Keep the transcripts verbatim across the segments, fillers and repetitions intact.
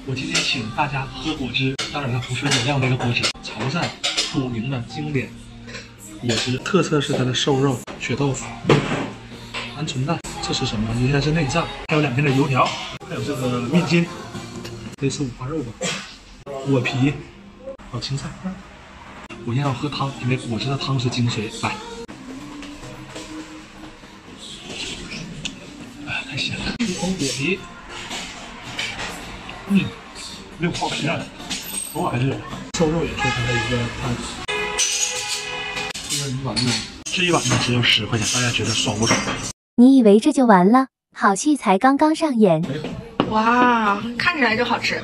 我今天请大家喝果汁，当然了，不是饮料类的果汁，潮汕著名的经典果汁，特色是它的瘦肉、血豆腐、鹌鹑蛋。这是什么？应该是内脏，还有两片的油条，还有这个面筋，类似五花肉吧，果皮，还有青菜。我先要喝汤，因为果汁的汤是精髓。来，哎，太咸了，一口果皮。嗯，没有泡皮啊，口感还是瘦肉也是它的一个汤。这个一碗呢，这一碗呢只有十块钱，大家觉得爽不爽？ 你以为这就完了？好戏才刚刚上演。 哇，看起来就好吃。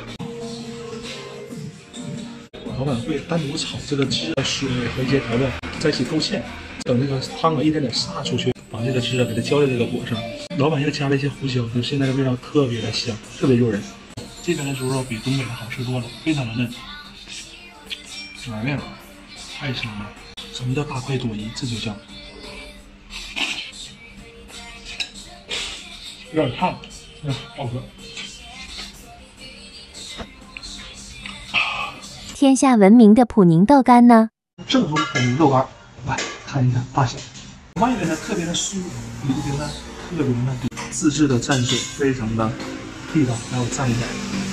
老板会单独炒这个汁、水和一些调料在一起勾芡，等这个汤啊一点点洒出去，把这个汁啊给它浇在这个果上。老板又加了一些胡椒，就现在的味道特别的香，特别诱人。这边的猪肉比东北的好吃多了，非常的嫩，软面太香了。什么叫大快朵颐？这就叫有点烫，嗯，好喝。 天下闻名的普宁豆干呢？ 正宗普宁豆干，来看一下大小。外面呢特别的酥，里边呢特别的自制的蘸水，非常的地道，还有蘸一点。